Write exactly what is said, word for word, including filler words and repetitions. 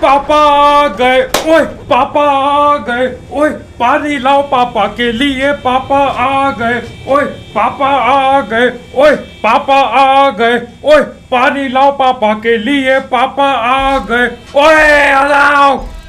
पापा आ गए, ओए पापा आ गए, ओए पानी लाओ पापा के लिए, पापा आ गए, ओए पापा आ गए, ओए पापा आ गए, ओए पानी लाओ पापा के लिए, पापा आ गए, ओए आ जाओ।